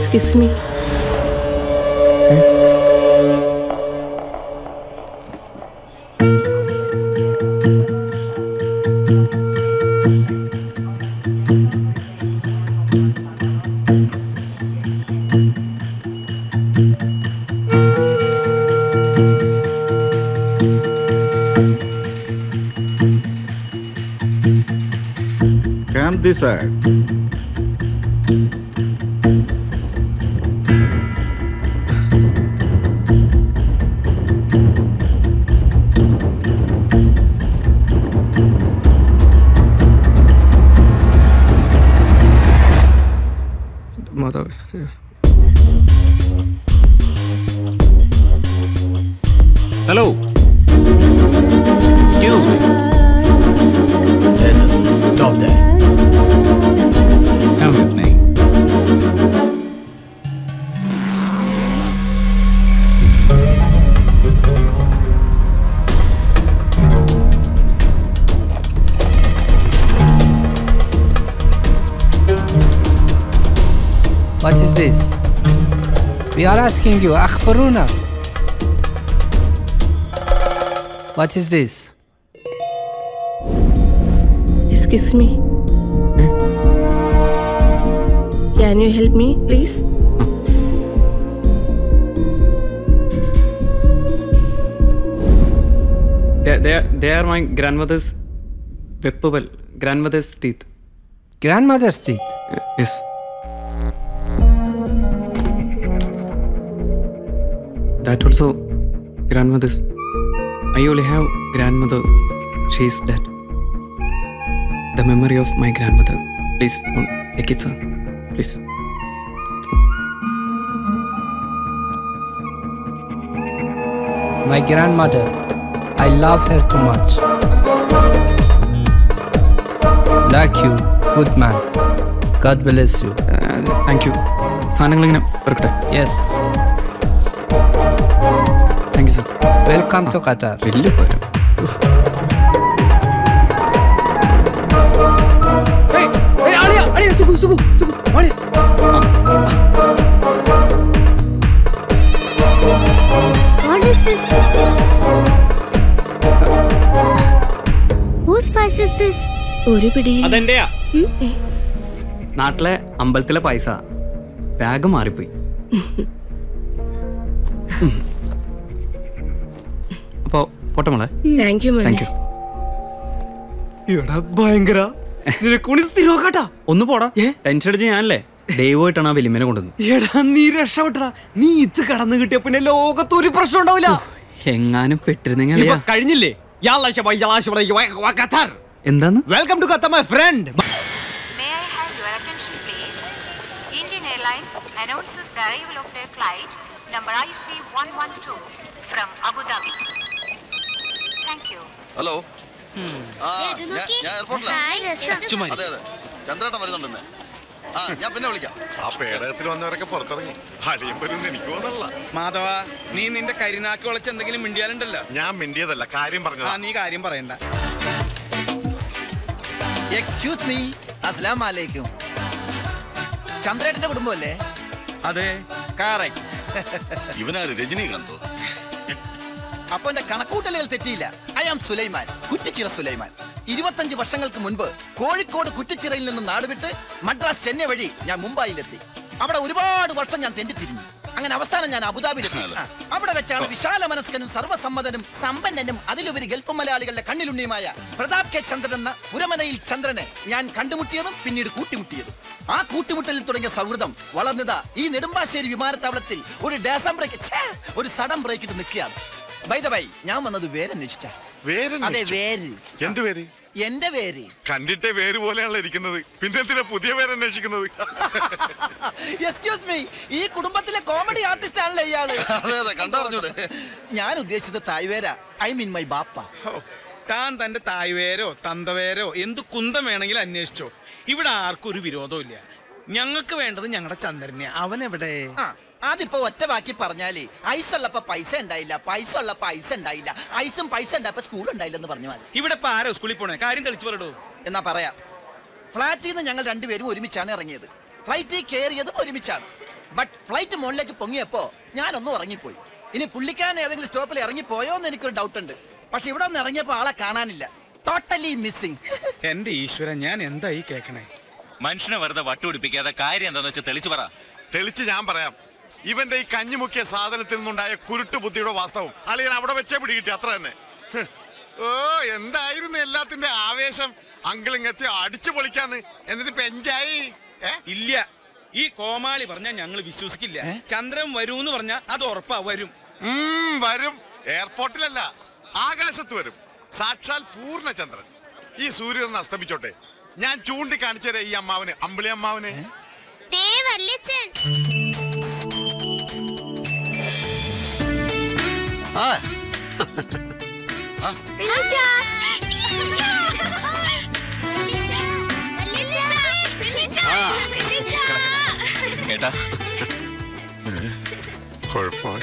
Excuse me. Come this side. മാതാവേ. Hello. Excuse me. Yes, sir. Stop there. Come with me. What is this? We are asking you, Akhbaruna. What is this? Excuse me. Can you help me, please? They are my grandmother's grandmother's teeth. Grandmother's teeth? Yes. That also grandmother's. I only have grandmother. She is dead. The memory of my grandmother. Please don't take it, sir. Please. My grandmother. I love her too much. Like you, good man. God bless you. Thank you. സാധനങ്ങളിങ്ങനെ പെറുക്കട്ടെ. Yes. Thank you, sir. Welcome to Qatar. വലിയ പേരും. What is this? Whose spice is this? ഒരു പിടിയിൽ അതെന്റെയാ. നാട്ടിലെ അമ്പലത്തിലെ പൈസ bag മാറിപ്പോയി. അപ്പോ പോട്ടെ മോളെ. Thank you thank you. ഭയങ്കര ഒന്ന് പോടാ. ടെൻഷൻ അടിച്ച് ഞാനല്ലേ ദൈവമായിട്ടാണ് ആ വലിമേനെ കൊണ്ടുവന്നത്. എടാ നീ രക്ഷപ്പെട്ടാ. നീ ഇത് കടന്നു കിട്ടിയ പിന്നെ ലോകത്ത് ഒരു പ്രശ്നം ഉണ്ടാവില്ല. എങ്ങാനും പെട്ടിരുന്നെങ്കിൽ കഴിഞ്ഞില്ലേ? എന്താന്ന്? Welcome to Qatar my friend. May I have your attention please? Indian Airlines announces the arrival of their flight number IC112 from Abu Dhabi. Thank you. Hello. ഞാൻ എയർപോർട്ടിലാണ്. അതെ അതെ, ചന്ദ്രേട്ടൻ വരുന്നുണ്ടെന്ന്. ഞാൻ പിന്നെ വിളിക്കാം. ആ പേടകത്തിൽ വന്നവരൊക്കെ പുറത്തിറങ്ങി. അളിയും വരുമെന്ന് എനിക്ക് തോന്നല്ല. മാധവ, നീ നിന്റെ കരിനാക്ക് വിളിച്ച് എന്തെങ്കിലും മിണ്ടിയാലുണ്ടല്ലോ. ഞാൻ മിണ്ടിയതല്ല, കാര്യം പറഞ്ഞതാ. നീ കാര്യം പറയണ്ട. Excuse me. അസ്സലാമു അലൈക്കും. ചന്ദ്രേട്ടന്റെ കുടുംബമല്ലേ? അതെ, കറക്റ്റ്. ഇവനാര്? രജനീകാന്തോ? അപ്പൊ എന്റെ കണക്കൂട്ടലുകൾ തെറ്റിയില്ല. I am Sulaiman, Kuttichira Sulaiman. 25 വർഷങ്ങൾക്ക് മുൻപ് കോഴിക്കോട് കുറ്റിച്ചിറയിൽ നിന്ന് നാടുവിട്ട് മദ്രാസ് ചെന്നൈ വഴി ഞാൻ മുംബൈയിലെത്തി. അവിടെ ഒരുപാട് വർഷം ഞാൻ തെണ്ടിത്തിരിഞ്ഞു. അങ്ങനെ അവസാനം ഞാൻ അബുദാബിയിലെത്തി. അവിടെ വെച്ചാണ് വിശാല മനസ്കനും സർവ്വസമ്മതനും സമ്പന്നനും അതിലുപരി ഗൾഫ് മലയാളികളുടെ കണ്ണിലുണ്ണിയുമായ പ്രതാപ് കെ ചന്ദ്രൻ എന്ന പുരമനയിൽ ചന്ദ്രനെ ഞാൻ കണ്ടുമുട്ടിയതും പിന്നീട് കൂട്ടിമുട്ടിയതും. ആ കൂട്ടിമുട്ടലിൽ തുടങ്ങിയ സൗഹൃദം വളർന്നതാ ഈ നെടുമ്പാശ്ശേരി വിമാനത്താവളത്തിൽ ഒരു സഡൻ ബ്രേക്കിട്ട് നിൽക്കുകയാണ്. ബൈ ദ ബൈ, ഞാൻ വന്നത് വേരന്വേഷിച്ച. അതെ, വേര്. എന്ത് പേര്? എന്റെ പേര് കണ്ടിട്ടേ പേര് പോലെയാണല്ലോ ഇരിക്കുന്നത്. പിന്നെ എന്തിനാ പുതിയ പേര് അന്വേഷിക്കുന്നത്? എക്സ്ക്യൂസ് മീ, ഈ കുടുംബത്തിലെ കോമഡി ആർട്ടിസ്റ്റ് ആണല്ലോ ഇയാള്. അതെ അതെ, കണ്ടറിഞ്ഞൂടെ. ഞാൻ ഉദ്ദേശിച്ചത് തായ്വേര, ഐ മീൻ മൈ ബാപ്പ. താൻ തന്റെ തായ്വേരോ തന്തവേരോ എന്ത് കുന്തം വേണമെങ്കിലും അന്വേഷിച്ചോ. ഇവിടെ ആർക്കും ഒരു വിരോധവും ഇല്ല. ഞങ്ങൾക്ക് വേണ്ടത് ഞങ്ങളുടെ ചന്ദ്രനെ. അവൻ എവിടെ? അതിപ്പോ ഒറ്റ ബാക്കി പറഞ്ഞാല് ഐസ് ഉള്ളപ്പോ പൈസ ഉണ്ടായില്ല, പൈസ ഉള്ളപ്പോ ഐസ് ഉണ്ടായില്ല, ഐസും പൈസ ഉണ്ടായപ്പോ സ്കൂൾ ഉണ്ടായില്ലെന്ന് പറഞ്ഞു. ഇവിടെ ഇപ്പൊ ആരോ സ്കൂളിൽ പോണേ? കാര്യം തെളിച്ചു പറയടോ. എന്നാ പറയാം. ഫ്ലാറ്റിൽ നിന്ന് ഞങ്ങൾ രണ്ടുപേരും ഒരുമിച്ചാണ് ഇറങ്ങിയത്. ഫ്ലൈറ്റിൽ കയറിയതും ഒരുമിച്ചാണ്. ബട്ട് ഫ്ലൈറ്റ് മുകളിലേക്ക് പൊങ്ങിയപ്പോ ഞാനൊന്നും ഇറങ്ങിപ്പോയി. ഇനി പുള്ളിക്കാരൻ ഏതെങ്കിലും സ്റ്റോപ്പിൽ ഇറങ്ങിപ്പോയോ എന്ന് എനിക്കൊരു ഡൗട്ട് ഉണ്ട്. പക്ഷെ ഇവിടെ ഒന്ന് ഇറങ്ങിയപ്പോ ആളെ കാണാനില്ല. Totally missing. എന്റെ ഈശ്വരൻ, ഞാൻ എന്തായി കേക്കണേ? മനുഷ്യനെ വെറുതെ വട്ടുപിടിപ്പിക്കാതെ കാര്യം എന്താന്ന് വെച്ചാൽ തെളിച്ചു പറ. തെളിച്ച് ഞാൻ പറയാം. ഇവന്റെ ഈ കഞ്ഞിമുക്കിയ സാധനത്തിൽ നിന്നുണ്ടായ കുരുട്ട് ബുദ്ധിയുടെ വാസ്തവം അളിയൻ അവിടെ വെച്ചേ പിടികിട്ടി, അത്ര തന്നെ. ഓ, എന്തായിരുന്നു എല്ലാത്തിന്റെ ആവേശം. അങ്കിളിങ്ങെത്തി അടിച്ചു പൊളിക്കാന്ന്. എന്നിട്ട് ഇപ്പൊ എൻജായി. ഇല്ല, ഈ കോമാളി പറഞ്ഞാൽ ഞങ്ങൾ വിശ്വസിക്കില്ല. ചന്ദ്രൻ വരൂന്ന് പറഞ്ഞാ അത് ഉറപ്പാ വരും. വരും. എയർപോർട്ടിലല്ല, ആകാശത്ത് വരും. സാക്ഷാൽ പൂർണ്ണചന്ദ്രൻ. ഈ സൂര്യൻ ഒന്ന് അസ്തമിച്ചോട്ടെ. ഞാൻ ചൂണ്ടിക്കാണിച്ചതേ ഈ അമ്മാവന്, അമ്പിളി അമ്മാവന്. കേട്ടാ കുഴപ്പമില്ല.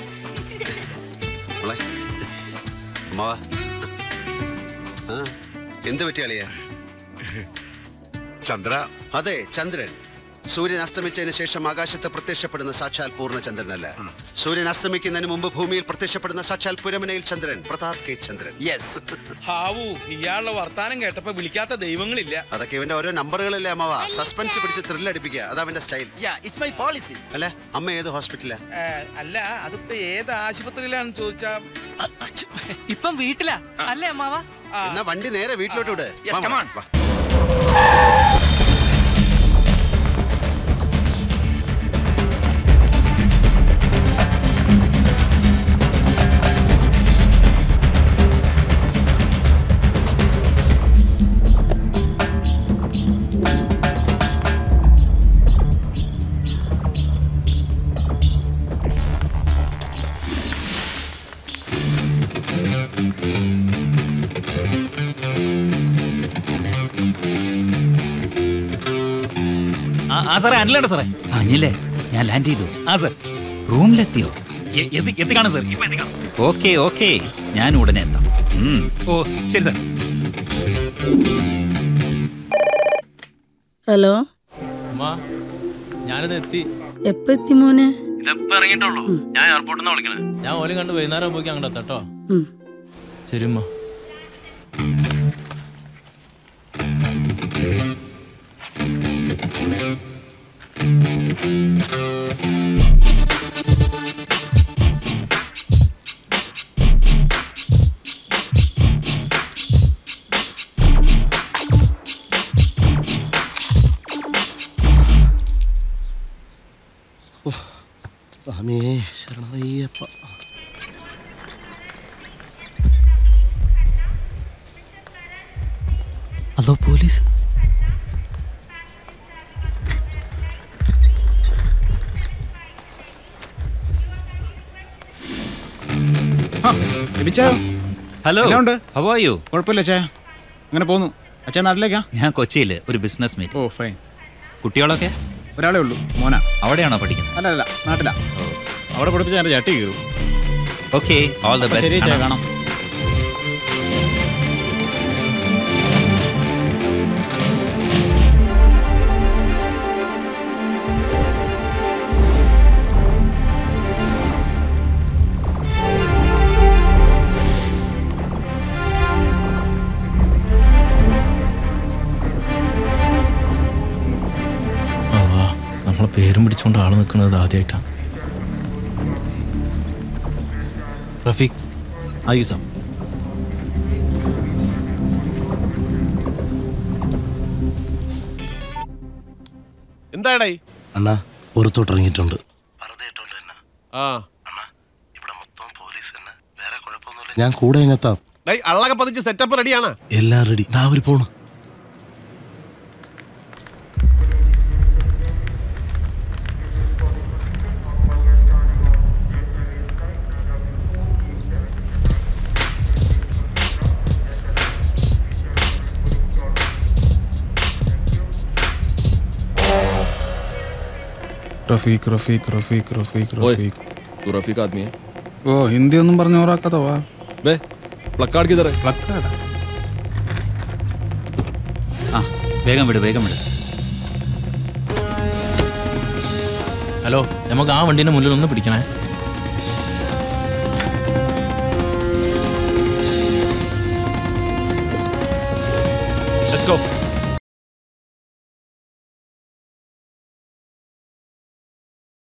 എന്ത് പറ്റിയാളിയാ? ചന്ദ്ര. അതെ, ചന്ദ്രൻ. സൂര്യൻ അസ്തമിച്ചതിന് ശേഷം ആകാശത്ത് പ്രത്യക്ഷപ്പെടുന്ന സാക്ഷാൽ പൂർണ്ണചന്ദ്രനല്ല. സൂര്യൻ അസ്തമിക്കുന്നതിന് മുമ്പ് ഭൂമിയിൽ പ്രത്യക്ഷപ്പെടുന്ന സാക്ഷാൽ പുരമനയിൽ ചന്ദ്രൻ, പ്രതാപ് കെ ചന്ദ്രൻ. യെസ്. ഹാവു, ഇയാളുടെ വർത്താനം കേട്ടപ്പോ വിളിക്കാത്ത ദൈവങ്ങളില്ല. അതൊക്കെ ഇവന്റെ ഓരോ നമ്പറുകളല്ലേ അമ്മാവ. സസ്പെൻസ് പിടിച്ച് ത്രില്ലടിപ്പിക്കുക, അതാ അവന്റെ സ്റ്റൈൽ. It's my policy. അല്ല, അമ്മ ഏത് ഹോസ്പിറ്റലാ? അല്ല, അതിപ്പോ ഏത് ആശുപത്രിയിലാണെന്ന് ചോദിച്ചാ ഇപ്പം വീട്ടിലാ അല്ലേ അമ്മാവ? എന്നാ വണ്ടി നേരെ വീട്ടിലോട്ട് വിട്. സാറേ, അനിലാണ് സാറേ. അനിലേ, ഞാൻ ലാൻഡ് ചെയ്തു. സാർ, റൂമിലെത്തിയോ? എത്തിക്കാണോ സാർ? ഓക്കെ ഓക്കെ, ഞാൻ ഉടനെ എത്താം. ഓ ശരി സാർ. ഹലോ, ഞാനിത് എത്തി. എപ്പോ എത്തി മോനെ? ഇതെപ്പോ ഇറങ്ങിയിട്ടുള്ളൂ. ഞാൻ എയർപോർട്ടിൽ നിന്ന് വിളിക്കണേ. ഞാൻ ഓലും കണ്ട് വൈകുന്നേരം പോയി അങ്ങോട്ട് എത്താട്ടോ. ശരി ഉമ്മ. സ്വാമിയേ ശരണയ്യപ്പ. അതോ police? Hello, how are you? കുഴപ്പമില്ല അച്ഛാ, അങ്ങനെ പോകുന്നു. അച്ഛാ നാട്ടിലേക്കാ? ഞാൻ കൊച്ചിയിൽ ഒരു ബിസിനസ് മീറ്റ്. Oh fine. കുട്ടികളൊക്കെ? ഒരാളേ ഉള്ളൂ, മോനാ. അവിടെയാണോ പഠിക്കുന്നത്? അല്ല, നാട്ടിലാ. അവിടെ പഠിപ്പിച്ചാൽ എൻ്റെ ചട്ടി കയറും. Okay, all the best. ശരി അച്ഛാ, കാണാം. നമ്മളെ പേരും പിടിച്ചുകൊണ്ട് ആള് നിൽക്കുന്നത് ആദ്യമായിട്ടാണ്. റഫീഖ്, ആയിസാം. എന്താടായി? അണ്ണാ, പുറത്തോട്ടിറങ്ങിയിട്ടുണ്ട്. ഞാൻ കൂടെ എങ്ങെത്താം. അള്ളൊക്കെ പതിച്ച് സെറ്റപ്പ് റെഡിയാണ്. എല്ലാം റെഡി. അവര് പോണു. रफीक रफीक रफीक रफीक रफीक तू रफीक आदमी है? ओ हिंदी ഒന്നും പറഞ്ഞു ഓറാക്കാത്ത വാ बे प्लकार्ड किधर है? प्लकार्ड വേഗം വിട് വേഗം വിട്. ഹലോ നമുക്ക് ആ വണ്ടീൻ്റെ മുന്നിൽ ഒന്ന് പിടിക്കണേ. Let's go.